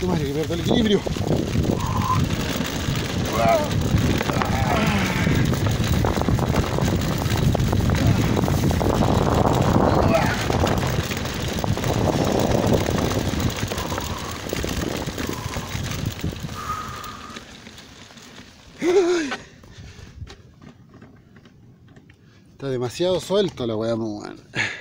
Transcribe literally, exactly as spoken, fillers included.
madre, que pierdo el equilibrio. Está demasiado suelto la weá, weón.